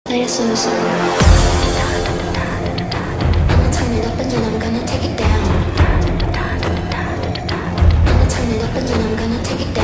Play it so slow. I'ma turn it up and then I'm gonna take it down. I'ma turn it up and then I'm gonna take it down.